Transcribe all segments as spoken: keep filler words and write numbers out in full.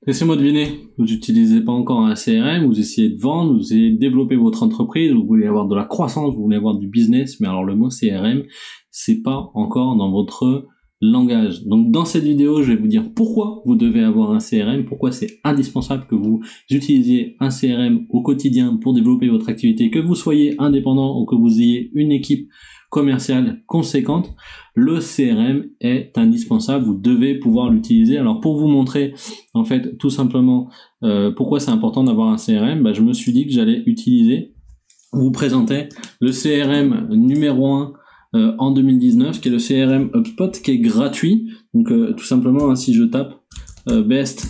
Laissez-moi deviner, vous n'utilisez pas encore un C R M, vous essayez de vendre, vous essayez de développer votre entreprise, vous voulez avoir de la croissance, vous voulez avoir du business, mais alors le mot C R M, c'est pas encore dans votre langage. Donc dans cette vidéo, je vais vous dire pourquoi vous devez avoir un C R M, pourquoi c'est indispensable que vous utilisiez un C R M au quotidien pour développer votre activité, que vous soyez indépendant ou que vous ayez une équipe commerciale conséquente. Le C R M est indispensable, vous devez pouvoir l'utiliser. Alors pour vous montrer en fait tout simplement euh, pourquoi c'est important d'avoir un C R M, bah, je me suis dit que j'allais utiliser, vous présenter le C R M numéro un euh, en deux mille dix-neuf, qui est le C R M HubSpot, qui est gratuit. Donc euh, tout simplement, hein, si je tape euh, Best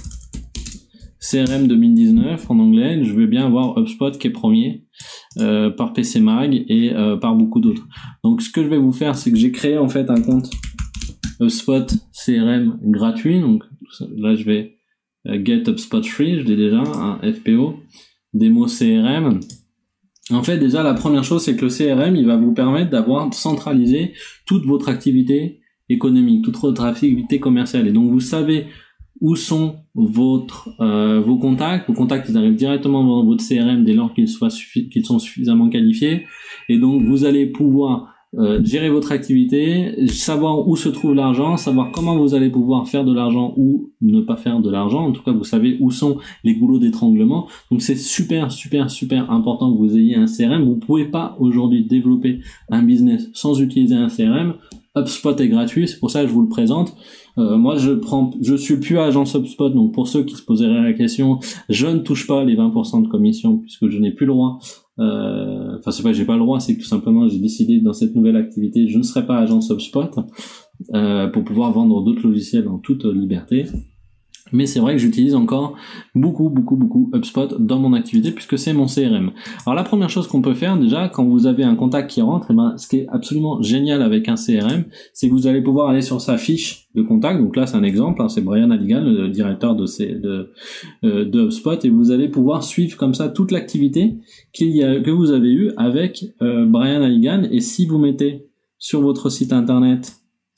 C R M deux mille dix-neuf en anglais, je vais bien avoir HubSpot qui est premier euh, par P C Mag et euh, par beaucoup d'autres. Donc ce que je vais vous faire, c'est que j'ai créé en fait un compte HubSpot C R M gratuit. Donc là je vais euh, Get HubSpot Free, je l'ai déjà, un F P O, démo C R M. En fait déjà la première chose, c'est que le C R M il va vous permettre d'avoir centralisé toute votre activité économique, toute votre activité commerciale. Et donc vous savez où sont votre, euh, vos contacts. Vos contacts, ils arrivent directement dans votre C R M dès lors qu'ils soient suffi- qu'ils sont suffisamment qualifiés. Et donc, vous allez pouvoir euh, gérer votre activité, savoir où se trouve l'argent, savoir comment vous allez pouvoir faire de l'argent ou ne pas faire de l'argent. En tout cas, vous savez où sont les goulots d'étranglement. Donc, c'est super, super, super important que vous ayez un C R M. Vous pouvez pas aujourd'hui développer un business sans utiliser un C R M. HubSpot est gratuit, c'est pour ça que je vous le présente. Euh, moi, je prends, je suis plus agence HubSpot, donc pour ceux qui se poseraient la question, je ne touche pas les vingt pour cent de commission puisque je n'ai plus le droit. Euh, enfin, c'est pas que j'ai pas le droit, c'est que tout simplement j'ai décidé dans cette nouvelle activité, je ne serai pas agence HubSpot euh, pour pouvoir vendre d'autres logiciels en toute liberté. Mais c'est vrai que j'utilise encore beaucoup, beaucoup, beaucoup HubSpot dans mon activité puisque c'est mon C R M. Alors la première chose qu'on peut faire déjà, quand vous avez un contact qui rentre, et ben, ce qui est absolument génial avec un C R M, c'est que vous allez pouvoir aller sur sa fiche de contact. Donc là, c'est un exemple, hein, c'est Brian Halligan, le directeur de, ces, de, euh, de HubSpot, et vous allez pouvoir suivre comme ça toute l'activité qu'il y a, que vous avez eue avec euh, Brian Halligan. Et si vous mettez sur votre site internet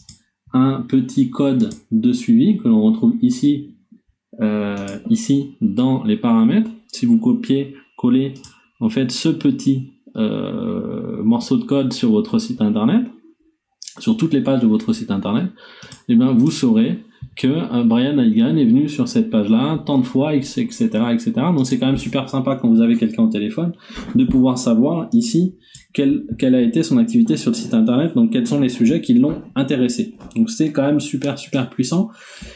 un petit code de suivi que l'on retrouve ici, Euh, ici dans les paramètres, si vous copiez, collez en fait ce petit euh, morceau de code sur votre site internet, sur toutes les pages de votre site internet, et bien vous saurez que euh, Brian Halligan est venu sur cette page-là tant de fois, et cetera, et cetera. Donc c'est quand même super sympa quand vous avez quelqu'un au téléphone de pouvoir savoir ici quelle, quelle a été son activité sur le site internet, donc quels sont les sujets qui l'ont intéressé. Donc c'est quand même super super puissant.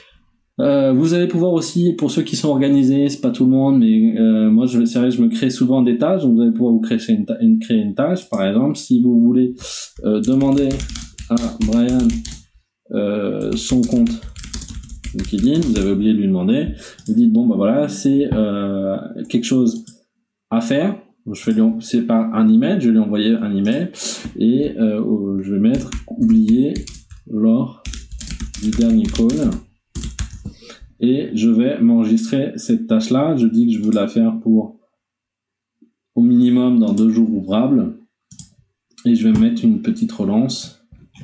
Euh, vous allez pouvoir aussi, pour ceux qui sont organisés, c'est pas tout le monde, mais euh, moi je, c'est vrai, je me crée souvent des tâches, donc vous allez pouvoir vous créer une, ta- une, créer une tâche, par exemple, si vous voulez euh, demander à Brian euh, son compte LinkedIn, vous avez oublié de lui demander, vous dites bon bah voilà, c'est euh, quelque chose à faire, je vais lui en, c'est pas un email, je vais lui envoyer un email et euh, je vais mettre oublié lors du dernier call. Et je vais m'enregistrer cette tâche-là. Je dis que je veux la faire pour au minimum dans deux jours ouvrables. Et je vais mettre une petite relance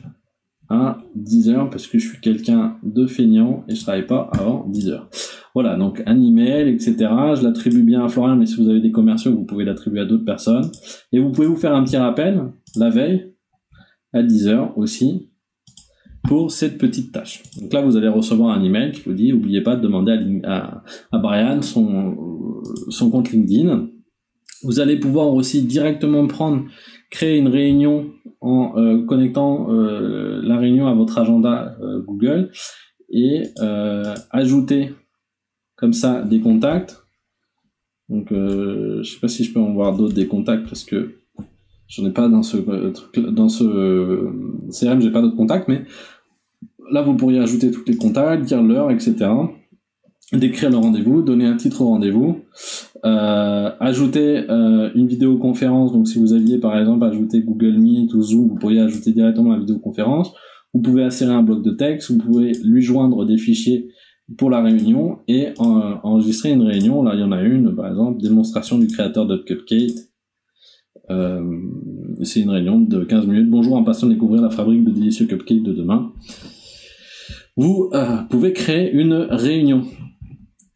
à dix heures parce que je suis quelqu'un de feignant et je travaille pas avant dix heures. Voilà, donc un email, et cetera. Je l'attribue bien à Florian, mais si vous avez des commerciaux, vous pouvez l'attribuer à d'autres personnes. Et vous pouvez vous faire un petit rappel la veille à dix heures aussi, pour cette petite tâche. Donc là, vous allez recevoir un email qui vous dit, n'oubliez pas de demander à, à, à Brian son, son compte LinkedIn. Vous allez pouvoir aussi directement prendre, créer une réunion en euh, connectant euh, la réunion à votre agenda euh, Google et euh, ajouter comme ça des contacts. Donc, euh, je sais pas si je peux en voir d'autres des contacts parce que j'en ai pas dans ce euh, truc, dans ce euh, C R M, j'ai pas d'autres contacts, mais là, vous pourriez ajouter tous les contacts, dire l'heure, et cetera. Décrire le rendez-vous, donner un titre au rendez-vous, euh, ajouter euh, une vidéoconférence. Donc, si vous aviez, par exemple, ajouté Google Meet ou Zoom, vous pourriez ajouter directement la vidéoconférence. Vous pouvez insérer un bloc de texte, vous pouvez lui joindre des fichiers pour la réunion et euh, enregistrer une réunion. Là, il y en a une, par exemple, démonstration du créateur de Cupcake. Euh, c'est une réunion de quinze minutes. Bonjour, impatient de découvrir la fabrique de délicieux cupcakes de demain. Vous euh, pouvez créer une réunion.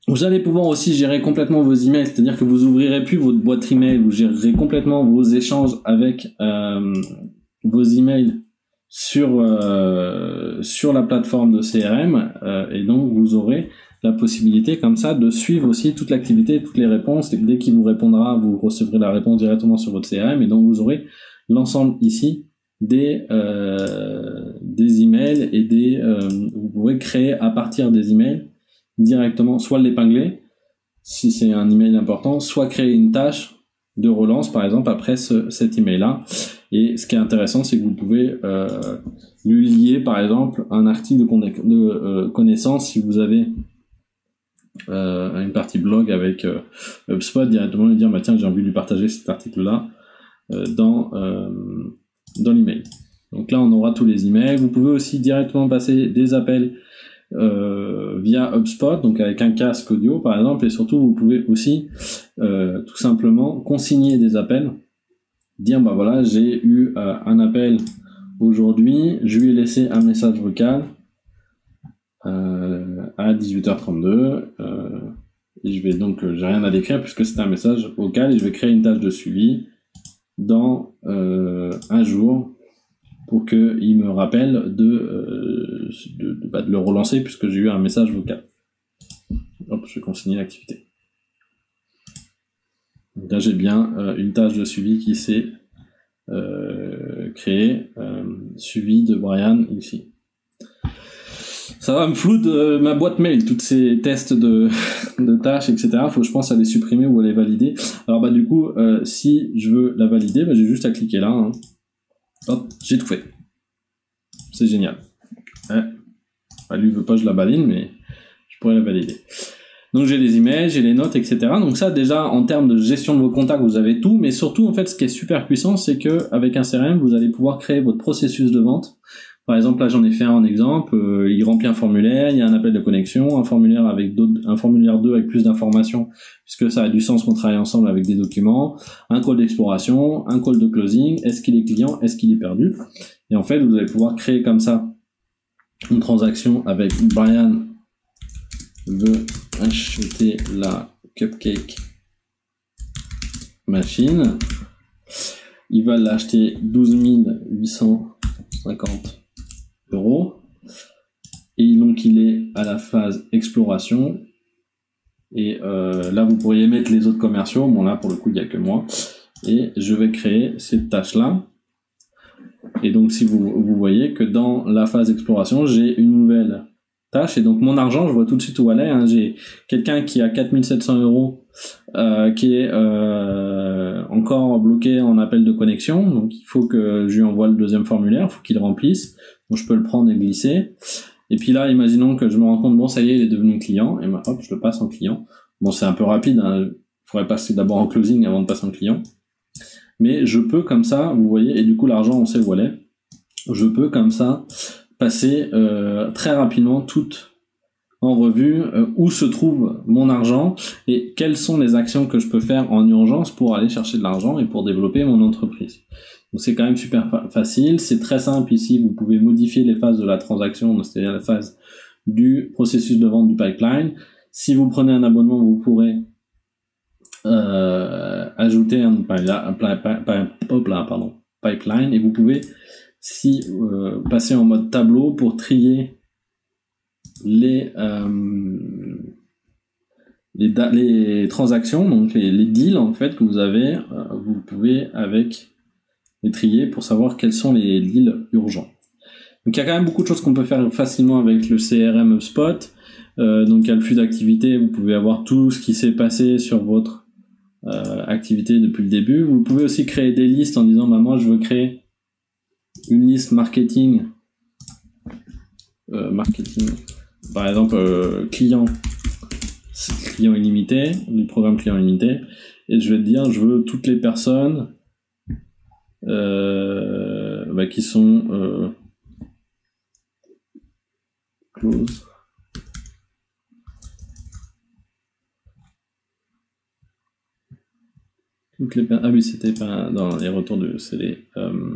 Vous allez pouvoir aussi gérer complètement vos emails, c'est-à-dire que vous ouvrirez plus votre boîte email, vous gérerez complètement vos échanges avec euh, vos emails sur euh, sur la plateforme de C R M, euh, et donc vous aurez la possibilité comme ça de suivre aussi toute l'activité, toutes les réponses. Dès qu'il vous répondra, vous recevrez la réponse directement sur votre C R M, et donc vous aurez l'ensemble ici des euh, des emails et des euh, vous pouvez créer à partir des emails directement, soit l'épingler si c'est un email important, soit créer une tâche de relance par exemple après ce, cet email là. Et ce qui est intéressant, c'est que vous pouvez euh, lui lier par exemple un article de, conna- de euh, connaissance si vous avez euh, une partie blog avec euh, HubSpot, directement lui dire bah tiens j'ai envie de lui partager cet article là euh, dans euh, dans l'email. Donc là on aura tous les emails. Vous pouvez aussi directement passer des appels euh, via HubSpot, donc avec un casque audio par exemple, et surtout vous pouvez aussi euh, tout simplement consigner des appels, dire bah voilà j'ai eu euh, un appel aujourd'hui, je lui ai laissé un message vocal euh, à dix-huit heures trente-deux euh, et je vais donc euh, j'ai rien à décrire puisque c'est un message vocal, et je vais créer une tâche de suivi dans euh, un jour pour qu'il me rappelle de, euh, de, de, bah, de le relancer puisque j'ai eu un message vocal. Hop, je vais consigner l'activité. Donc là, j'ai bien euh, une tâche de suivi qui s'est euh, créée, euh, suivi de Brian ici. Ça va me flouter euh, ma boîte mail, toutes ces tests de, de tâches, et cetera. Faut, je pense, à les supprimer ou à les valider. Alors bah du coup, euh, si je veux la valider, bah, j'ai juste à cliquer là. Hein. Hop, j'ai tout fait. C'est génial. Ouais. Bah, lui veut pas que je la valide, mais je pourrais la valider. Donc j'ai les emails, j'ai les notes, et cetera. Donc ça, déjà, en termes de gestion de vos contacts, vous avez tout. Mais surtout, en fait, ce qui est super puissant, c'est que avec un C R M, vous allez pouvoir créer votre processus de vente. Par exemple, là, j'en ai fait un en exemple. Euh, il remplit un formulaire, il y a un appel de connexion, un formulaire avec d'autres, un formulaire deux avec plus d'informations, puisque ça a du sens qu'on travaille ensemble avec des documents, un call d'exploration, un call de closing. Est-ce qu'il est client? Est-ce qu'il est perdu? Et en fait, vous allez pouvoir créer comme ça une transaction avec Brian veut acheter la cupcake machine. Il va l'acheter douze mille huit cent cinquante euros. Et donc il est à la phase exploration. Et euh, là vous pourriez mettre les autres commerciaux. Bon là pour le coup il n'y a que moi. Et je vais créer cette tâche là. Et donc si vous, vous voyez que dans la phase exploration j'ai une nouvelle tâche, et donc mon argent je vois tout de suite où elle est, hein. J'ai quelqu'un qui a quatre mille sept cents euros euh, qui est euh, encore bloqué en appel de connexion, donc il faut que je lui envoie le deuxième formulaire, il faut qu'il remplisse, donc je peux le prendre et le glisser. Et puis là imaginons que je me rends compte bon ça y est il est devenu client, et ben hop je le passe en client. Bon c'est un peu rapide, hein. Il faudrait passer d'abord en closing avant de passer en client, mais je peux comme ça, vous voyez, et du coup l'argent on sait où elle est, je peux comme ça passer euh, très rapidement toute en revue euh, où se trouve mon argent et quelles sont les actions que je peux faire en urgence pour aller chercher de l'argent et pour développer mon entreprise. Donc c'est quand même super fa- facile, c'est très simple ici, vous pouvez modifier les phases de la transaction, c'est-à-dire la phase du processus de vente du pipeline. Si vous prenez un abonnement, vous pourrez euh, ajouter un, un, un pardon, pipeline, et vous pouvez si euh, passer en mode tableau pour trier les euh, les, les transactions, donc les, les deals en fait que vous avez, euh, vous pouvez avec les trier pour savoir quels sont les deals urgents. Donc il y a quand même beaucoup de choses qu'on peut faire facilement avec le C R M HubSpot. Euh, donc il y a le flux d'activité, vous pouvez avoir tout ce qui s'est passé sur votre euh, activité depuis le début. Vous pouvez aussi créer des listes en disant bah moi je veux créer une liste marketing, euh, marketing, par exemple euh, client, client illimité, du programme client illimité, et je vais te dire je veux toutes les personnes euh, bah, qui sont euh, close. Toutes les ah oui c'était pas dans les retours de c'est les euh,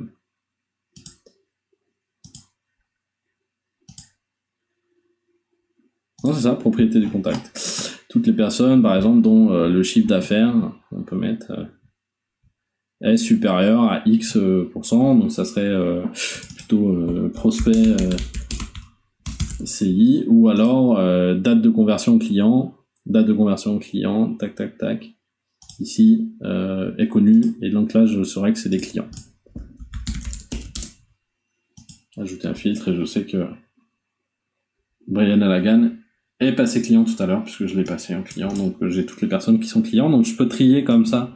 non c'est ça, propriété du contact. toutes les personnes, par exemple, dont euh, le chiffre d'affaires, on peut mettre, euh, est supérieur à X pourcent, donc ça serait euh, plutôt euh, prospect euh, C I, ou alors euh, date de conversion client, date de conversion client, tac tac tac, ici euh, est connu, et donc là je saurais que c'est des clients. Ajouter un filtre, et je sais que Brian Allagan est passé client tout à l'heure, puisque je l'ai passé en client, donc j'ai toutes les personnes qui sont clients, donc je peux trier comme ça.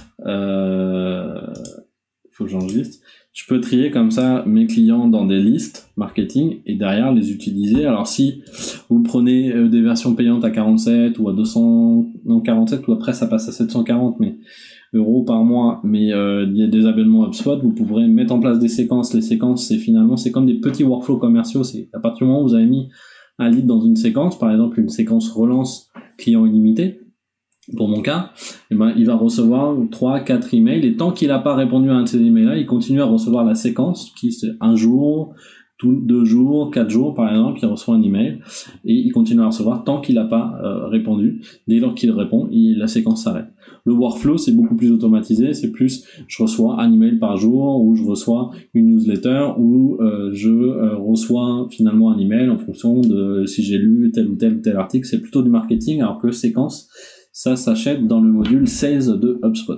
Euh, faut que j'enregistre. Je peux trier comme ça mes clients dans des listes marketing et derrière les utiliser. Alors si vous prenez euh, des versions payantes à quarante-sept ou à deux cents, non quarante-sept, ou après ça passe à sept cent quarante mais euros par mois, mais euh, il y a des abonnements HubSpot, vous pourrez mettre en place des séquences. Les séquences, c'est finalement, c'est comme des petits workflows commerciaux. C'est à partir du moment où vous avez mis un lead dans une séquence, par exemple une séquence relance client illimité, pour mon cas, eh ben, il va recevoir trois, quatre emails, et tant qu'il n'a pas répondu à un de ces emails-là, il continue à recevoir la séquence, qui c'est un jour, tout, deux jours, quatre jours, par exemple, il reçoit un email, et il continue à recevoir tant qu'il n'a pas euh, répondu. Dès lors qu'il répond, il, la séquence s'arrête. Le workflow, c'est beaucoup plus automatisé, c'est plus, je reçois un email par jour, ou je reçois une newsletter, ou euh, je euh, reçois finalement un email en fonction de si j'ai lu tel ou tel ou tel article. C'est plutôt du marketing, alors que séquence, ça s'achète dans le module Sales de HubSpot.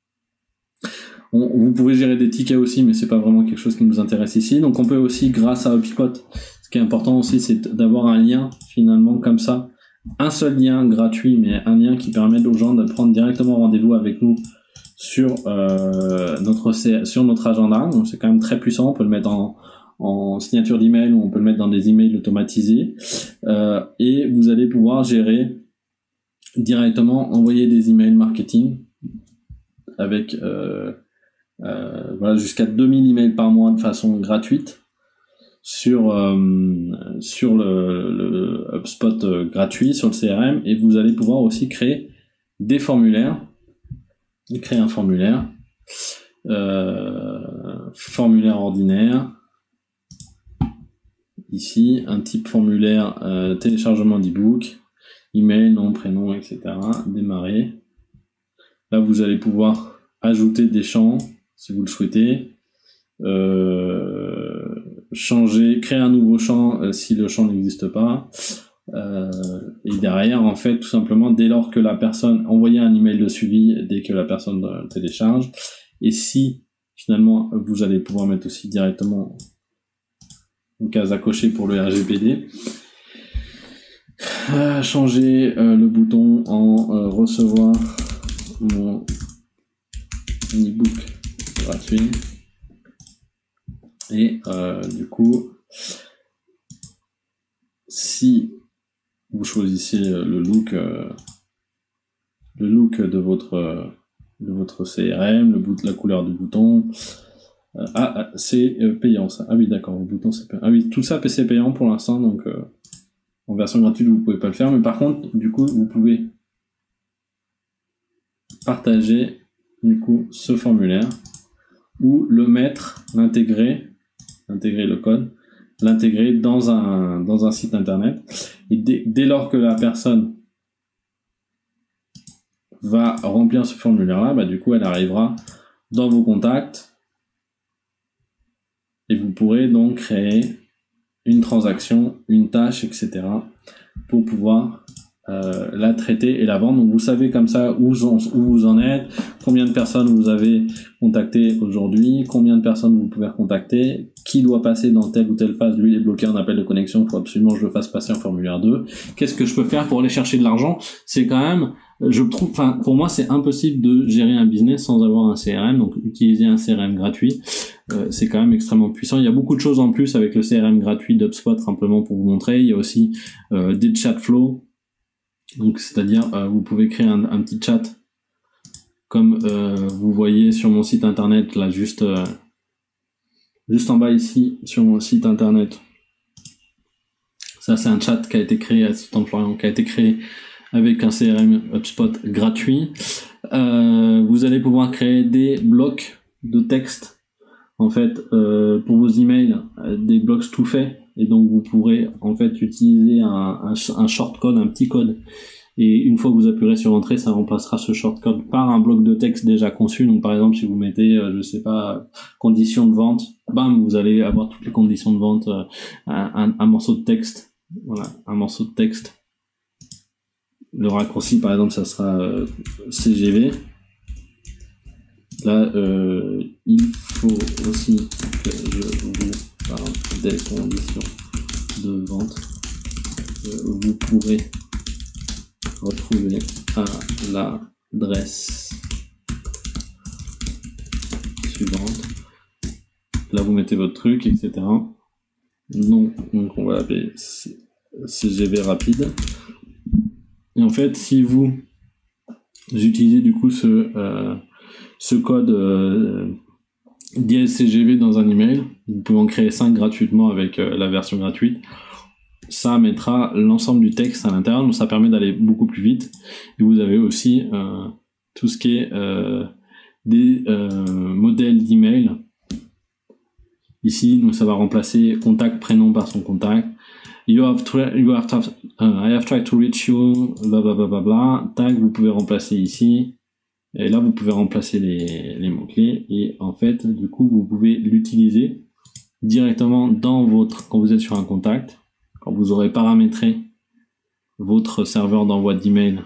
On, vous pouvez gérer des tickets aussi, mais c'est pas vraiment quelque chose qui nous intéresse ici. Donc on peut aussi, grâce à HubSpot, ce qui est important aussi, c'est d'avoir un lien finalement comme ça, un seul lien gratuit, mais un lien qui permet aux gens de prendre directement rendez-vous avec nous sur euh, notre sur notre agenda. Donc c'est quand même très puissant. On peut le mettre en en signature d'email, ou on peut le mettre dans des emails automatisés, euh, et vous allez pouvoir gérer directement, envoyer des emails marketing avec euh, euh, voilà, jusqu'à deux mille emails par mois de façon gratuite sur euh, sur le, le HubSpot euh, gratuit, sur le C R M, et vous allez pouvoir aussi créer des formulaires, créer un formulaire euh, formulaire ordinaire, ici un type formulaire euh, téléchargement d'e-book, email, nom, prénom, et cetera. Démarrer. Là, vous allez pouvoir ajouter des champs si vous le souhaitez. Euh, changer, créer un nouveau champ euh, si le champ n'existe pas. Euh, et derrière, en fait, tout simplement, dès lors que la personne, envoyer un email de suivi dès que la personne euh, télécharge. Et si, finalement, vous allez pouvoir mettre aussi directement une case à cocher pour le R G P D. Euh, changer euh, le bouton en euh, recevoir mon e-book gratuit, et euh, du coup si vous choisissez le look euh, le look de votre euh, de votre C R M, le bout, la couleur du bouton, euh, ah c'est euh, payant ça, ah oui d'accord, le bouton c'est payant, ah oui tout ça c'est payant pour l'instant, donc euh, en version gratuite, vous pouvez pas le faire, mais par contre, du coup, vous pouvez partager, du coup, ce formulaire, ou le mettre, l'intégrer, intégrer le code, l'intégrer dans un, dans un site internet. Et dès, dès lors que la personne va remplir ce formulaire-là, bah, du coup, elle arrivera dans vos contacts, et vous pourrez donc créer une transaction, une tâche, et cetera pour pouvoir euh, la traiter et la vendre. Donc vous savez comme ça où, où vous en êtes, combien de personnes vous avez contacté aujourd'hui, combien de personnes vous pouvez recontacter, qui doit passer dans telle ou telle phase. Lui, il est bloqué en appel de connexion, il faut absolument que je le fasse passer en formulaire deux. Qu'est-ce que je peux faire pour aller chercher de l'argent? C'est quand même, je trouve, enfin pour moi c'est impossible de gérer un business sans avoir un C R M, donc utiliser un C R M gratuit. Euh, c'est quand même extrêmement puissant. Il y a beaucoup de choses en plus avec le C R M gratuit d'HubSpot, simplement pour vous montrer. Il y a aussi euh, des chat flows, donc c'est-à-dire euh, vous pouvez créer un, un petit chat comme euh, vous voyez sur mon site internet là, juste euh, juste en bas ici sur mon site internet. Ça c'est un chat qui a été créé, assistant Florian, qui a été créé avec un C R M HubSpot gratuit. Euh, vous allez pouvoir créer des blocs de texte. En fait, euh, pour vos emails, euh, des blocs tout faits, et donc vous pourrez en fait utiliser un, un, un short code, un petit code Et une fois que vous appuierez sur entrée, ça remplacera ce shortcode par un bloc de texte déjà conçu. Donc par exemple, si vous mettez, euh, je sais pas, conditions de vente, bam, vous allez avoir toutes les conditions de vente, euh, un, un, un morceau de texte, voilà, un morceau de texte. Le raccourci, par exemple, ça sera euh, C G V. Là, euh, il faut aussi que je vous parle des conditions de vente. Euh, vous pourrez retrouver à l'adresse suivante. Là, vous mettez votre truc, et cetera. Non, donc on va l'appeler C G V rapide. Et en fait, si vous utilisez du coup ce euh, ce code euh, dièse C G V dans un email, vous pouvez en créer cinq gratuitement avec euh, la version gratuite. Ça mettra l'ensemble du texte à l'intérieur, donc ça permet d'aller beaucoup plus vite. Et vous avez aussi euh, tout ce qui est euh, des euh, modèles d'email. Ici, donc ça va remplacer contact prénom par son contact. You have tried, you have tried, uh, I have tried to reach you, bla bla bla bla bla. Tag, vous pouvez remplacer ici. Et là, vous pouvez remplacer les, les mots-clés. Et en fait, du coup, vous pouvez l'utiliser directement dans votre, quand vous êtes sur un contact, quand vous aurez paramétré votre serveur d'envoi d'email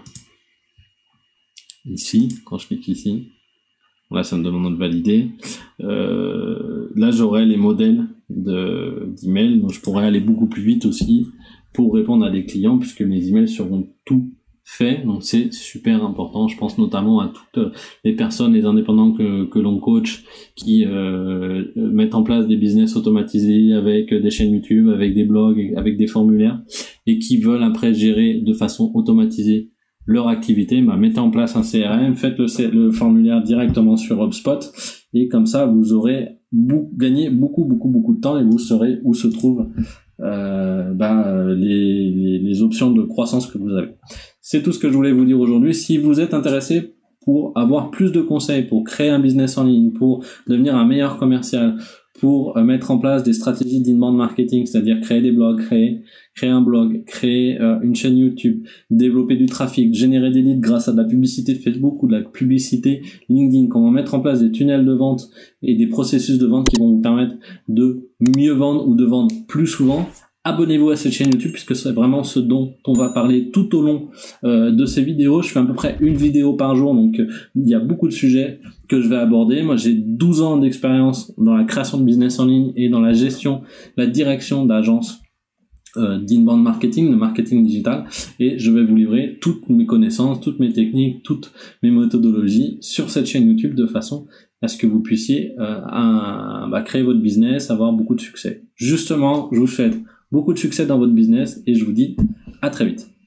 ici, quand je clique ici. Là, ça me demande de valider. Euh, là, j'aurai les modèles de, d'email, donc je pourrais aller beaucoup plus vite aussi pour répondre à des clients, puisque mes emails seront tout faits. Donc, c'est super important. Je pense notamment à toutes les personnes, les indépendants que, que l'on coach, qui euh, mettent en place des business automatisés avec des chaînes YouTube, avec des blogs, avec des formulaires, et qui veulent après gérer de façon automatisée leur activité. Bah, mettez en place un C R M, faites le, le formulaire directement sur HubSpot, et comme ça vous aurez bou- gagné beaucoup beaucoup beaucoup de temps, et vous saurez où se trouvent euh, bah, les, les, les options de croissance que vous avez. C'est tout ce que je voulais vous dire aujourd'hui. Si vous êtes intéressé pour avoir plus de conseils, pour créer un business en ligne, pour devenir un meilleur commercial, pour euh, mettre en place des stratégies d'inbound marketing, c'est-à-dire créer des blogs, créer, créer un blog, créer euh, une chaîne YouTube, développer du trafic, générer des leads grâce à de la publicité Facebook ou de la publicité LinkedIn, comment mettre en place des tunnels de vente et des processus de vente qui vont vous permettre de mieux vendre ou de vendre plus souvent. Abonnez-vous à cette chaîne YouTube, puisque c'est vraiment ce dont on va parler tout au long euh, de ces vidéos. Je fais à peu près une vidéo par jour, donc euh, il y a beaucoup de sujets que je vais aborder. Moi, j'ai douze ans d'expérience dans la création de business en ligne et dans la gestion, la direction d'agences euh, d'inbound marketing, de marketing digital, et je vais vous livrer toutes mes connaissances, toutes mes techniques, toutes mes méthodologies sur cette chaîne YouTube, de façon à ce que vous puissiez euh, un, bah, créer votre business, avoir beaucoup de succès. Justement, je vous souhaite beaucoup de succès dans votre business, et je vous dis à très vite.